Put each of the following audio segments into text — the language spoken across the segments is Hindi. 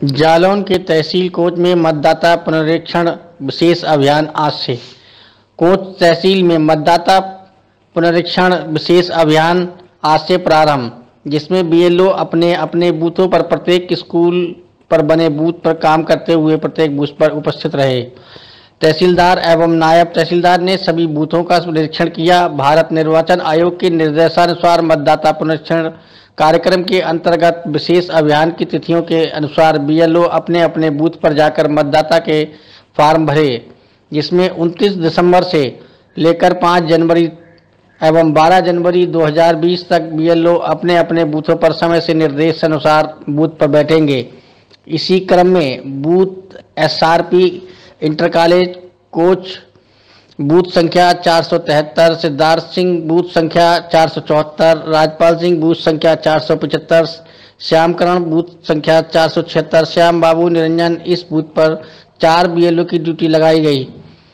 जालौन के तहसील कोच में मतदाता पुनरीक्षण विशेष अभियान आज से। कोच तहसील में मतदाता पुनरीक्षण विशेष अभियान आज से प्रारंभ, जिसमें बीएलओ अपने अपने बूथों पर प्रत्येक स्कूल पर बने बूथ पर काम करते हुए प्रत्येक बूथ पर उपस्थित रहे। तहसीलदार एवं नायब तहसीलदार ने सभी बूथों का निरीक्षण किया। भारत निर्वाचन आयोग के निर्देशानुसार मतदाता पुनरीक्षण कार्यक्रम के अंतर्गत विशेष अभियान की तिथियों के अनुसार बीएलओ अपने अपने बूथ पर जाकर मतदाता के फॉर्म भरे, जिसमें 29 दिसंबर से लेकर 5 जनवरी एवं 12 जनवरी 2020 तक बीएलओ अपने अपने बूथों पर समय से निर्देशानुसार बूथ पर बैठेंगे। इसी क्रम में booth SRP inter college Konch booth संख्या 473, सिद्धार्थ सिंह बूथ संख्या 474, राजपाल सिंह बूथ संख्या 475, श्यामकरण बूथ संख्या 476, श्याम बाबू निरंजन इस बूथ पर 4 बीएलओ की ड्यूटी लगाई गई।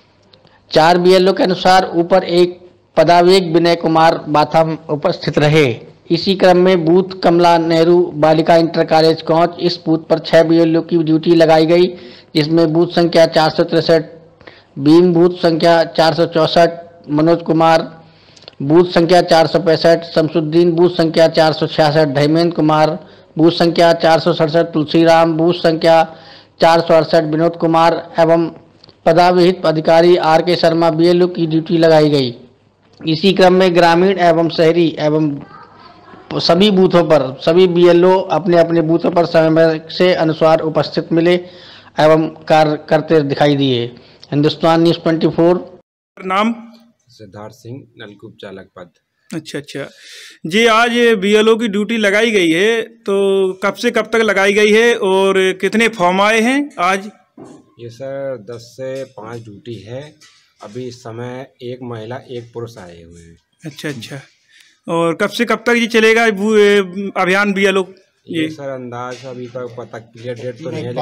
4 बीएलओ के अनुसार ऊपर एक पदावेग विनय कुमार बाथम उपस्थित रहे। इसी क्रम में बूथ कमला नेहरू बालिका इंटर कॉलेज कोच इस बूथ पर 6 बीएलओ की ड्यूटी लगाई गई, जिसमें बूथ संख्या 463, भीम बूथ संख्या 464, मनोज कुमार बूथ संख्या 465, शमसुद्दीन बूथ संख्या 466, धर्मेंद्र कुमार बूथ संख्या 467, तुलसीराम बूथ संख्या 468, विनोद कुमार एवं पदाविहित अधिकारी आर के शर्मा बीएलओ की ड्यूटी लगाई गई। इसी क्रम में ग्रामीण एवं शहरी एवं सभी बूथों पर सभी बीएलओ अपने अपने बूथों पर समय से अनुसार उपस्थित मिले एवं कार्य करते दिखाई दिए। हिंदुस्तान न्यूज़ 24। नाम सिद्धार्थ सिंह, नलकूप चालक पद। अच्छा जी। आज बीएलओ की ड्यूटी लगाई गई है, तो कब से कब तक लगाई गई है और कितने फॉर्म आए हैं आज? ये सर 10 से 5 ड्यूटी है। अभी इस समय एक महिला एक पुरुष आए हुए हैं। अच्छा। और कब से कब तक ये चलेगा अभियान बीएलओ? ये सर अंदाज अभी तक पता क्लियर डेट तो नहीं है,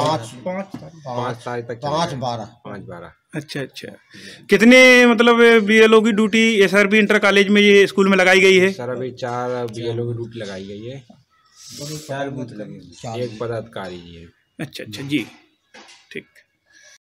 5 तारीख तक 5/12। अच्छा। कितने मतलब बीएलओ की ड्यूटी एसआरपी इंटर कॉलेज में ये स्कूल में लगाई गई है? सर अभी 4 बीएलओ की ड्यूटी लगाई गई है, 4 बूथ लगे, 1 पदाधिकारी है। अच्छा जी।